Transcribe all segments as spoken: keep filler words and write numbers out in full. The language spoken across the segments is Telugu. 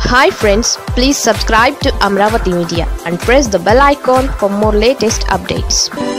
Hi friends, please subscribe to Amravati Media and press the bell icon for more latest updates.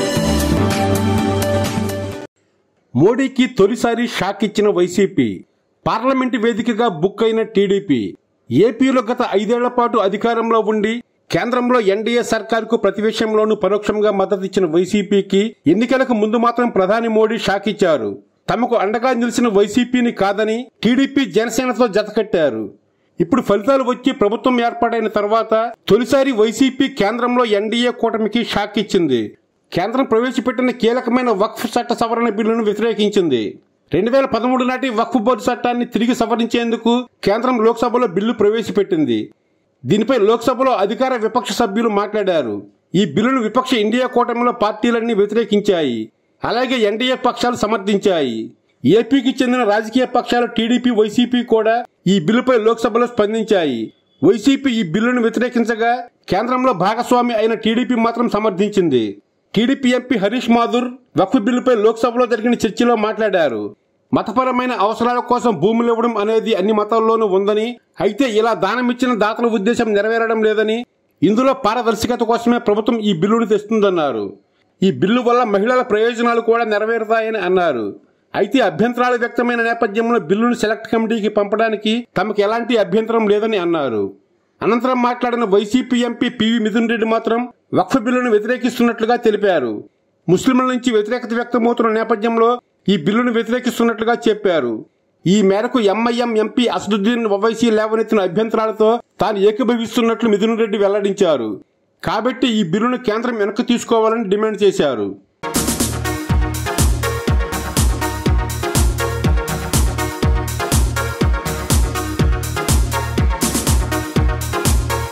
మోడీకి తొలిసారి షాక్ ఇచ్చిన వైసీపీ, పార్లమెంటు వేదికగా బుక్ అయిన టీడీపీ, ఏపీలో గత ఐదేళ్ల పాటు అధికారంలో ఉండి కేంద్రంలో ఎన్డీఏ సర్కారుకు ప్రతి విషయంలోనూ పరోక్షంగా మద్దతిచ్చిన వైసీపీకి ఎన్నికలకు ముందు మాత్రం ప్రధాని మోడీ షాక్ ఇచ్చారు. తమకు అండగా నిలిచిన వైసీపీని కాదని టీడీపీ జనసేనతో జతకట్టారు. ఇప్పుడు ఫలితాలు వచ్చి ప్రభుత్వం ఏర్పాటైన తర్వాత తొలిసారి వైసీపీ కేంద్రంలో ఎన్డీఏ కూటమికి షాక్ ఇచ్చింది. కేంద్రం ప్రవేశపెట్టిన కీలకమైన వక్ఫ్ చట్ట సవరణ బిల్లును వ్యతిరేకించింది. రెండు వేల పదమూడు నాటి వక్ఫ్ బోర్డు చట్టాన్ని తిరిగి సవరించేందుకు కేంద్రం లోక్సభలో బిల్లు ప్రవేశపెట్టింది. దీనిపై లోక్సభలో అధికార విపక్ష సభ్యులు మాట్లాడారు. ఈ బిల్లును విపక్ష ఇండియా కూటమిలో పార్టీలన్నీ వ్యతిరేకించాయి. అలాగే ఎన్డీఏ పక్షాలు సమర్థించాయి. ఏపీకి చెందిన రాజకీయ పక్షాలు టీడీపీ, వైసీపీ కూడా ఈ బిల్లుపై లోక్సభలో స్పందించాయి. వైసీపీ ఈ బిల్లును వ్యతిరేకించగా కేంద్రంలో భాగస్వామి అయిన టీడీపీ మాత్రం సమర్థించింది. టీడీపీ ఎంపీ హరీష్ మాథుర్ వక్ఫ్ బిల్లుపై లోక్సభలో జరిగిన చర్చలో మాట్లాడారు. మతపరమైన అవసరాల కోసం భూములు ఇవ్వడం అనేది అన్ని మతాల్లోనూ ఉందని, అయితే ఇలా దానమిచ్చిన దాతల ఉద్దేశం నెరవేరడం లేదని, ఇందులో పారదర్శకత కోసమే ప్రభుత్వం ఈ బిల్లును తెస్తుందన్నారు. ఈ బిల్లు వల్ల మహిళల ప్రయోజనాలు కూడా నెరవేరుతాయని అన్నారు. అయితే అభ్యంతరాలు వ్యక్తమైన నేపథ్యంలో బిల్లును సెలెక్ట్ కమిటీకి పంపడానికి తమకు ఎలాంటి అభ్యంతరం లేదని అన్నారు. అనంతరం మాట్లాడిన వైసీపీ ఎంపీ పివి మిథున్ రెడ్డి మాత్రం వక్ఫ్ బిల్లును వ్యతిరేకిస్తున్నట్లుగా తెలిపారు. ముస్లింల నుంచి వ్యతిరేకత వ్యక్తమవుతున్న నేపథ్యంలో ఈ బిల్లును వ్యతిరేకిస్తున్నట్లుగా చెప్పారు. ఈ మేరకు ఎంఐఎం ఎంపీ అసదుద్దీన్ ఓవైసీ లేవనెత్తిన అభ్యంతరాలతో తాను ఏకీభవిస్తున్నట్లు మిథున్ రెడ్డి వెల్లడించారు. కాబట్టి ఈ బిల్లును కేంద్రం వెనక్కి తీసుకోవాలని డిమాండ్ చేశారు.